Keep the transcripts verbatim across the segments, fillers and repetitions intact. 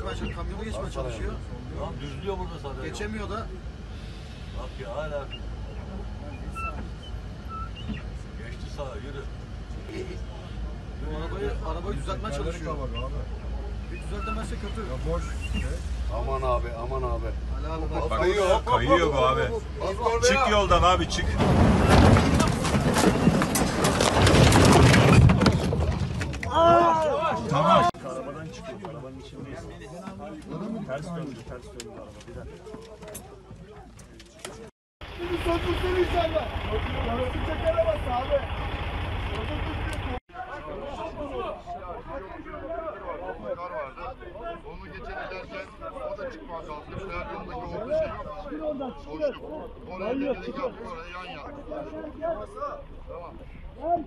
geçmeye çalışıyor. Kamyonu geçmeye çalışıyor. Tamam düzlüyor burada sadece. Geçemiyor da. Bak ya hala. Geçti sağa yürü. Bu arabayı, arabayı düzeltmeye çalışıyor. Bir düzeltemezse kötü. Ya boş. Aman abi, aman abi. Ali abi bak. Bak, Kayıyor, kayıyor bu abi. Çık yoldan abi, çık. Tamam. Arabadan çıkıyor, arabanın içindeyiz. Ters döndü, ters döndü araba. Bir dakika. Bir sokulsun inşallah. Yarısı çekeremez abi. Kar vardı. Onu geçen ederken o da çıkmaya kalktı. Şeryondaki orta şey yok. Boşluk. Oraya dedik yaptık, oraya yan yaptık. Tamam.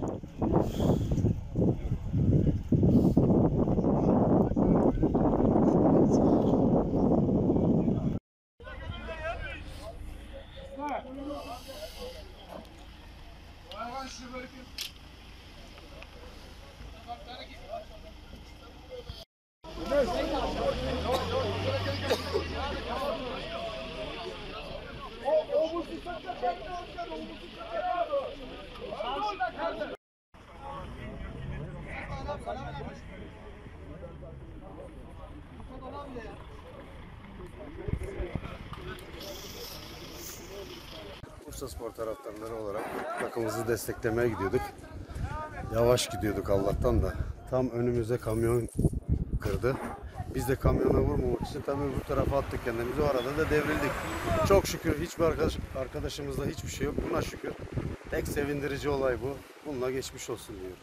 Bursaspor taraftarları olarak takımımızı desteklemeye gidiyorduk. Yavaş gidiyorduk Allah'tan da. Tam önümüze kamyon kırdı. Biz de kamyona vurmamak için tabii bu tarafa attık kendimizi. O arada da devrildik. Çok şükür hiçbir arkadaş, arkadaşımızda hiçbir şey yok. Buna şükür. Tek sevindirici olay bu. Bununla geçmiş olsun diyorum.